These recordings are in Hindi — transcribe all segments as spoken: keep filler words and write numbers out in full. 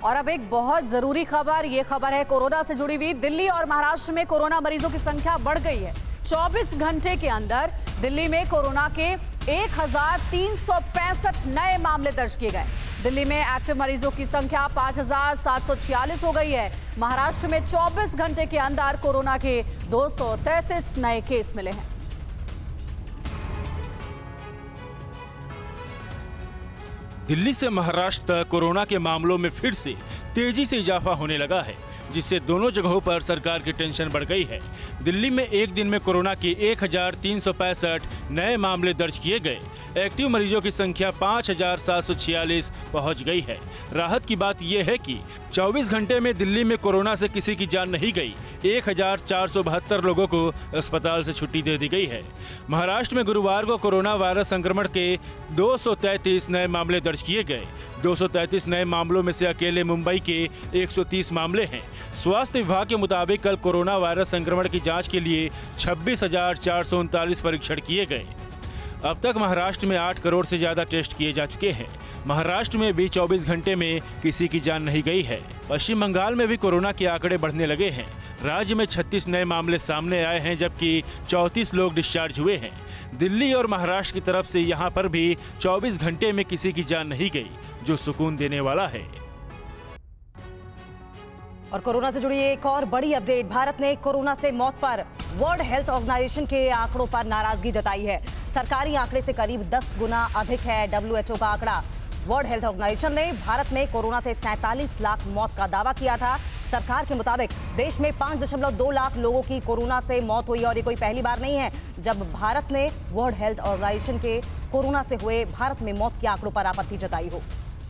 और अब एक बहुत जरूरी खबर, ये खबर है कोरोना से जुड़ी हुई। दिल्ली और महाराष्ट्र में कोरोना मरीजों की संख्या बढ़ गई है। चौबीस घंटे के अंदर दिल्ली में कोरोना के एक हजार तीन सौ पैंसठ नए मामले दर्ज किए गए। दिल्ली में एक्टिव मरीजों की संख्या पांच हजार सात सौ छियालीस हो गई है। महाराष्ट्र में चौबीस घंटे के अंदर कोरोना के दो सौ तैंतीस नए केस मिले हैं। दिल्ली से महाराष्ट्र तक कोरोना के मामलों में फिर से तेजी से इजाफा होने लगा है, जिससे दोनों जगहों पर सरकार की टेंशन बढ़ गई है। दिल्ली में एक दिन में कोरोना के एक हजार तीन सौ पैंसठ नए मामले दर्ज किए गए। एक्टिव मरीजों की संख्या पाँच हजार सात सौ छियालीस पहुँच गई है। राहत की बात यह है कि चौबीस घंटे में दिल्ली में कोरोना से किसी की जान नहीं गई। एक हजार चार सौ बहत्तर लोगों को अस्पताल से छुट्टी दे दी गई है। महाराष्ट्र में गुरुवार को कोरोना वायरस संक्रमण के दो सौ तैंतीस नए मामले दर्ज किए गए। दो सौ तैंतीस नए मामलों में से अकेले मुंबई के एक सौ तीस मामले हैं। स्वास्थ्य विभाग के मुताबिक कल कोरोना वायरस संक्रमण की जांच के लिए छब्बीस हजार चार सौ उनतालीस परीक्षण किए गए। अब तक महाराष्ट्र में आठ करोड़ से ज्यादा टेस्ट किए जा चुके हैं। महाराष्ट्र में भी चौबीस घंटे में किसी की जान नहीं गई है। पश्चिम बंगाल में भी कोरोना के आंकड़े बढ़ने लगे हैं। राज्य में छत्तीस नए मामले सामने आए हैं, जबकि चौंतीस लोग डिस्चार्ज हुए हैं। दिल्ली और महाराष्ट्र की तरफ से यहां पर भी चौबीस घंटे में किसी की जान नहीं गई, जो सुकून देने वाला है। और कोरोना से जुड़ी एक और बड़ी अपडेट, भारत ने कोरोना से मौत पर वर्ल्ड हेल्थ ऑर्गेनाइजेशन के आंकड़ों पर नाराजगी जताई है। सरकारी आंकड़े से करीब दस गुना अधिक है डब्ल्यू एच ओ का आंकड़ा। वर्ल्ड हेल्थ ऑर्गेनाइजेशन ने भारत में कोरोना से सैंतालीस लाख मौत का दावा किया था। सरकार के मुताबिक देश में पाँच दशमलव दो लाख लोगों की कोरोना से मौत हुई और ये कोई पहली बार नहीं है जब भारत ने वर्ल्ड हेल्थ ऑर्गेनाइजेशन के कोरोना से हुए भारत में मौत के आंकड़ों पर आपत्ति जताई हो।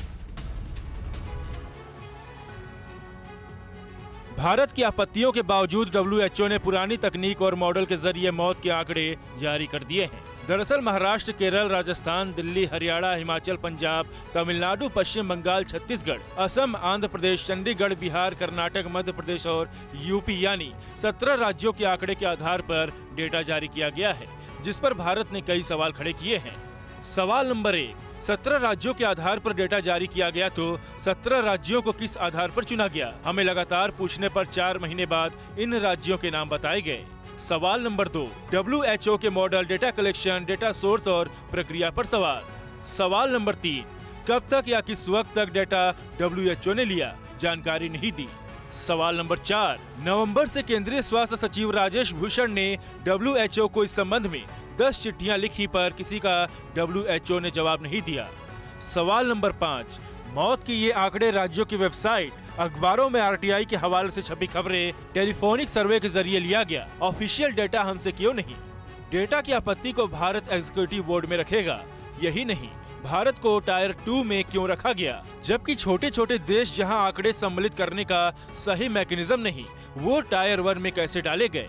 भारत की आपत्तियों के बावजूद डब्ल्यू एच ओ ने पुरानी तकनीक और मॉडल के जरिए मौत के आंकड़े जारी कर दिए हैं। दरअसल महाराष्ट्र, केरल, राजस्थान, दिल्ली, हरियाणा, हिमाचल, पंजाब, तमिलनाडु, पश्चिम बंगाल, छत्तीसगढ़, असम, आंध्र प्रदेश, चंडीगढ़, बिहार, कर्नाटक, मध्य प्रदेश और यूपी यानी सत्रह राज्यों के आंकड़े के आधार पर डेटा जारी किया गया है, जिस पर भारत ने कई सवाल खड़े किए हैं। सवाल नंबर एक, सत्रह राज्यों के आधार पर डेटा जारी किया गया तो सत्रह राज्यों को किस आधार पर चुना गया? हमें लगातार पूछने पर चार महीने बाद इन राज्यों के नाम बताए गए। सवाल नंबर दो, डब्ल्यू एच ओ के model, data collection, data source और प्रक्रिया पर सवाल। सवाल नंबर तीन, कब तक या किस वक्त तक डेटा डब्ल्यू एच ओ ने लिया? जानकारी नहीं दी। सवाल नंबर चार, नवंबर से केंद्रीय स्वास्थ्य सचिव राजेश भूषण ने डब्ल्यू एच ओ को इस संबंध में दस चिट्ठियां लिखी पर किसी का डब्ल्यू एच ओ ने जवाब नहीं दिया। सवाल नंबर पाँच, मौत के ये आंकड़े राज्यों की वेबसाइट, अखबारों में आर टी आई के हवाले से छपी खबरें, टेलीफोनिक सर्वे के जरिए लिया गया। ऑफिशियल डेटा हमसे क्यों नहीं? डेटा की आपत्ति को भारत एग्जीक्यूटिव बोर्ड में रखेगा। यही नहीं, भारत को टायर टू में क्यों रखा गया? जबकि छोटे छोटे देश जहां आंकड़े सम्मिलित करने का सही मैकेनिज्म नहीं, वो टायर वन में कैसे डाले गए?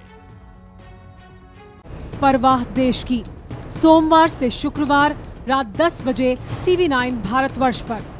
परवाह देश की, सोमवार से शुक्रवार रात दस बजे टीवी नाइन भारतवर्ष पर।